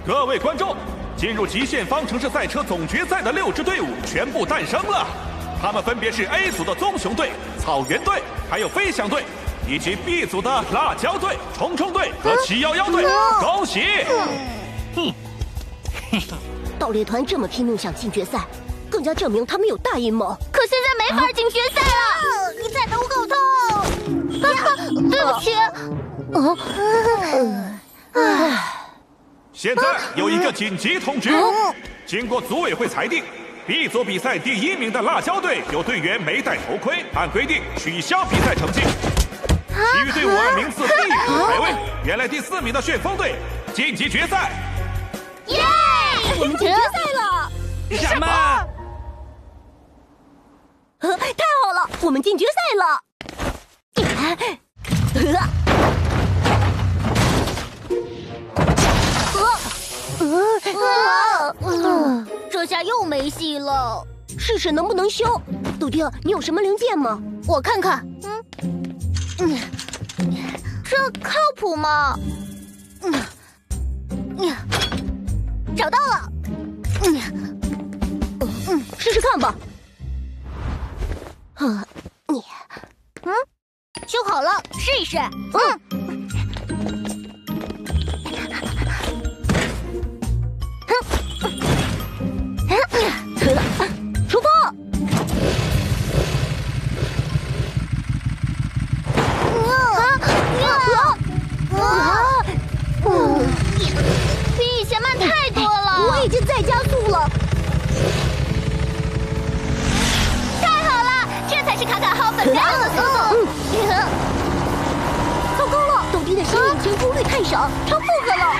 各位观众，进入极限方程式赛车总决赛的6支队伍全部诞生了，他们分别是 A 组的棕熊队、草原队，还有飞翔队，以及 B 组的辣椒队、冲冲队和711队。恭喜！ 盗猎团这么拼命想进决赛，更加证明他们有大阴谋。 可现在没法进决赛了，你踩得我口痛。对不起。 现在有一个紧急通知，经过组委会裁定，B 组比赛第1名的辣椒队有队员没戴头盔，按规定取消比赛成绩。其余队伍按名次第5排位，原来第4名的旋风队晋级决赛。 耶！ 我们进决赛了！ 什么？ 太好了，我们进决赛了！ 这下又没戏了。 试试能不能修。豆丁，你有什么零件吗？ 我看看。这靠谱吗？找到了。 试试看吧。 修好了，试一试。 出发！ 比以前慢太多了。 我已经在加速了。 太好了，这才是卡卡号本该有的速度。 糟糕了，豆丁的新引擎功率太少，超负荷了。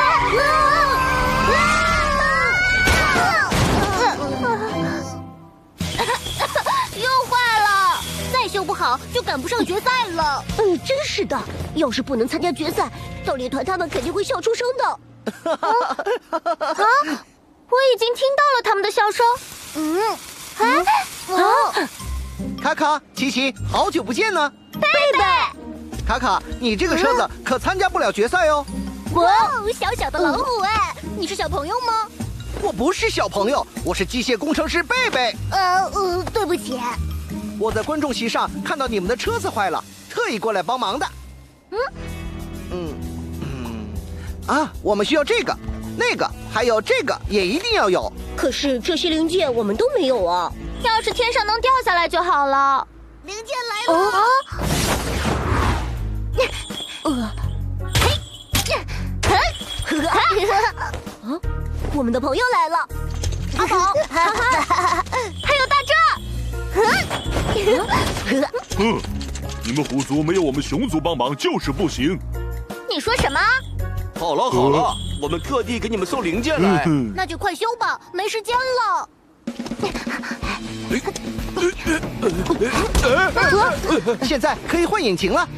又坏了，再修不好就赶不上决赛了。 真是的，要是不能参加决赛，盗猎团他们肯定会笑出声的。 我已经听到了他们的笑声。 卡卡、琪琪，好久不见呢！ 贝贝， 卡卡，你这个车子可参加不了决赛哦。 哇，小小的老虎哎，你是小朋友吗？ 我不是小朋友，我是机械工程师贝贝。 对不起。 我在观众席上看到你们的车子坏了，特意过来帮忙的。我们需要这个、那个，还有这个也一定要有。 可是这些零件我们都没有啊。 要是天上能掉下来就好了。零件来了！ 我们的朋友来了。 阿宝，还有大壮。 你们虎族没有我们熊族帮忙就是不行。 你说什么？ 好了好了，我们特地给你们送零件来。 那就快修吧，没时间了。 现在可以换引擎了。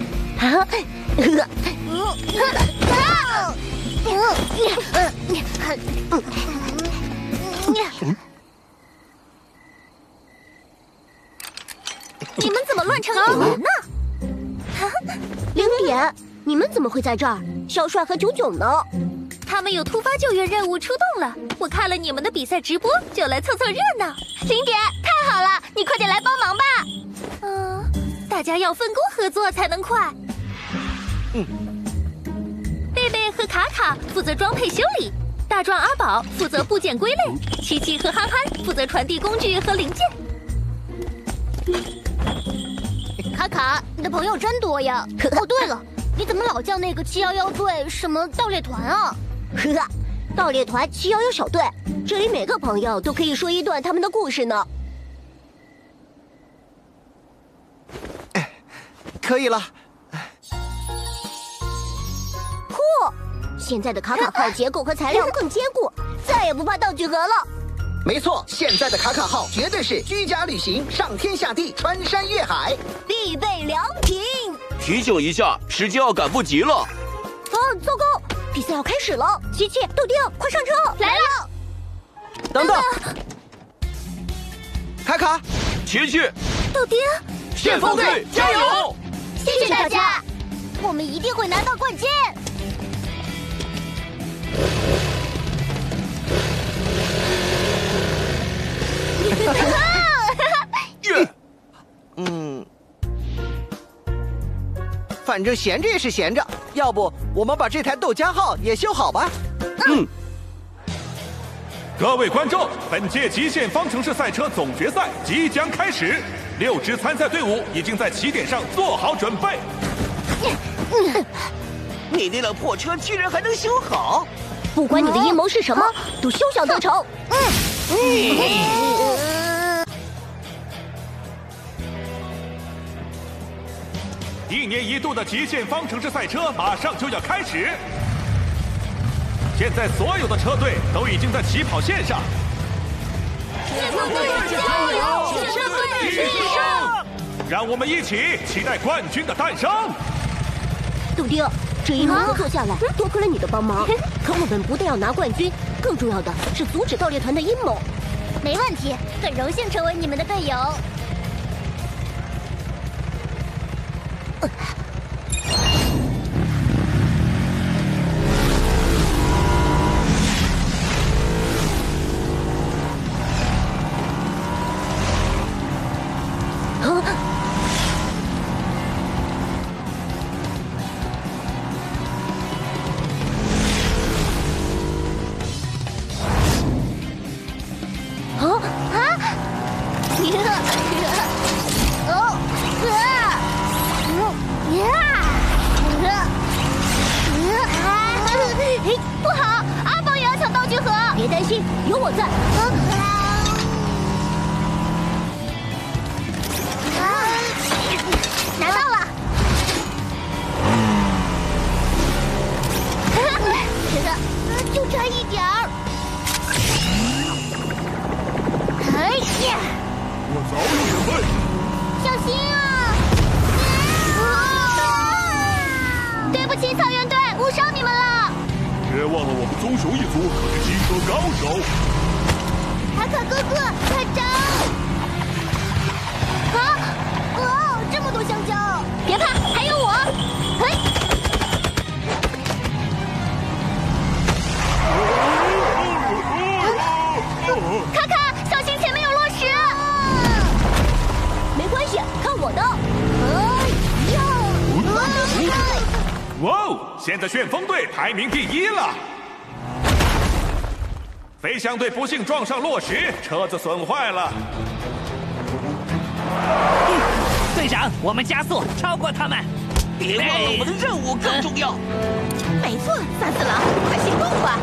你们怎么乱成一团呢？ 零点，你们怎么会在这儿？小帅和囧囧呢？ 他们有突发救援任务出动了。我看了你们的比赛直播，就来凑凑热闹。零点，太好了，你快点来帮忙吧。大家要分工合作才能快。贝贝和卡卡负责装配修理，大壮阿宝负责部件归类，琪琪和憨憨负责传递工具和零件。卡卡，你的朋友真多呀！哦，对了，你怎么老叫那个711队什么盗猎团啊？ 盗猎团711小队，这里每个朋友都可以说一段他们的故事呢。 可以了。 酷！现在的卡卡号结构和材料更坚固，再也不怕道具盒了。 没错，现在的卡卡号绝对是居家旅行、上天下地、穿山越海必备良品。 提醒一下，时间要赶不及了。 糟糕，比赛要开始了！琪琪、豆丁，快上车！ 来了！ 等等，卡卡， 琪琪， 豆丁， 旋风队加油！ 谢谢大家，我们一定会拿到冠军。 反正闲着也是闲着，要不我们把这台豆浆号也修好吧？ 各位观众，本届极限方程式赛车总决赛即将开始，6支参赛队伍已经在起点上做好准备。 你那辆破车居然还能修好！ 不管你的阴谋是什么，都休想得逞！ 1年1度的极限方程式赛车马上就要开始，现在所有的车队都已经在起跑线上。 加油！车队取胜！ 让我们一起期待冠军的诞生。 杜丁，这一回合作下来，多亏了你的帮忙。可我们不但要拿冠军，更重要的是阻止盗猎团的阴谋。 没问题，很荣幸成为你们的队友。不好，阿宝也要抢道具盒。 别担心，有我在。 拿到了。就差一点儿。哎呀！ 我早有准备。 小心啊！对不起，草原队，误伤你们了。 别忘了，我们棕熊一族可是机车高手。 卡卡哥哥，快找！这么多香蕉！别怕，还有我。卡卡，小心前面有落石！ 没关系，看我的！ 哇哦！现在旋风队排名第1了。飞翔队不幸撞上落石，车子损坏了。 队长，我们加速超过他们。 别忘了我们的任务更重要。 没错，三四郎，快行动吧！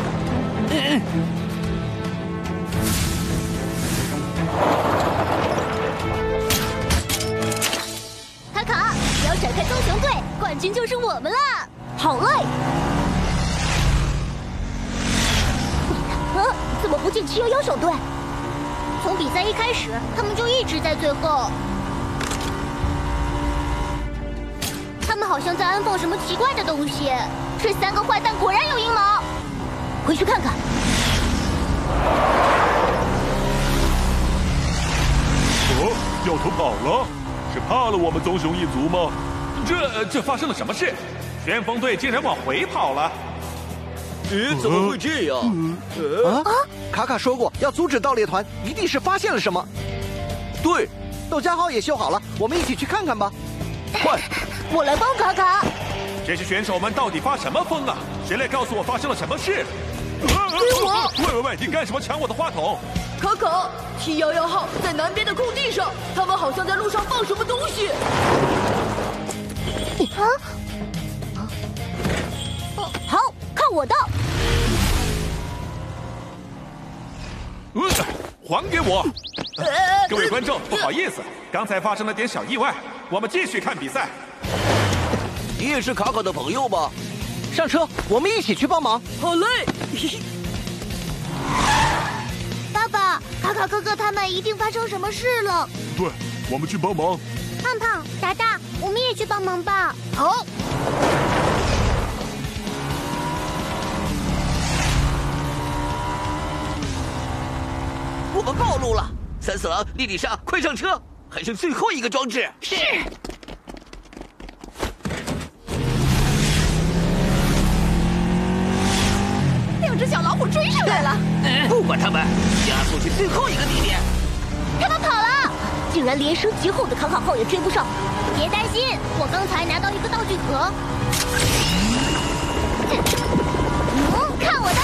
卡卡，只要甩开棕熊队，冠军就是我们了。 好嘞！怎么不见711小队？ 从比赛一开始，他们就一直在最后。他们好像在安放什么奇怪的东西。这3个坏蛋果然有阴谋。 回去看看。 掉头跑了，是怕了我们棕熊一族吗？这发生了什么事？旋风队竟然往回跑了！ 怎么会这样？ 卡卡说过要阻止盗猎团，一定是发现了什么。 对， 豆浆号也修好了，我们一起去看看吧。 快， 我来帮卡卡。 这些选手们到底发什么疯啊？谁来告诉我发生了什么事？喂，你干什么抢我的话筒？ 卡卡，711号在南边的空地上，他们好像在路上放什么东西。 好，看我的！ 还给我！各位观众，不好意思，刚才发生了点小意外，我们继续看比赛。 你也是卡卡的朋友吗？ 上车，我们一起去帮忙。 好嘞！ 爸爸，卡卡哥哥他们一定发生什么事了。 对，我们去帮忙。 胖胖、达达，我们也去帮忙吧。好。 我们暴露了！三四郎、莉莉莎，快上车！还剩最后一个装置。 是。2只小老虎追上来了。 不管他们，加速去最后一个地点。 他们跑了，竟然连升级后的卡卡号也追不上。 别担心，我刚才拿到一个道具盒。看我的！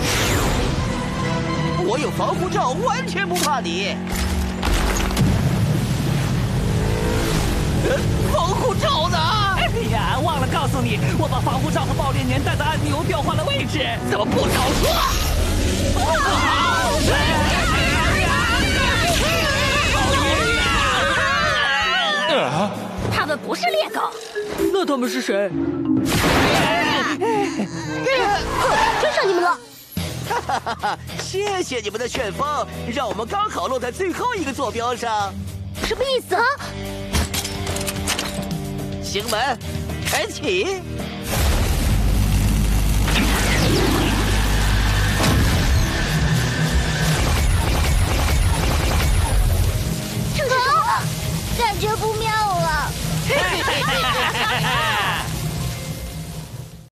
我有防护罩，完全不怕你。防护罩呢？ 哎呀，忘了告诉你，我把防护罩和爆裂年代的按钮调换了位置。 怎么不早说？ 他们不是猎狗。 那他们是谁？ 追上你们了！ 哈哈哈哈！谢谢你们的旋风，让我们刚好落在最后一个坐标上。 什么意思啊？ 行门，开启。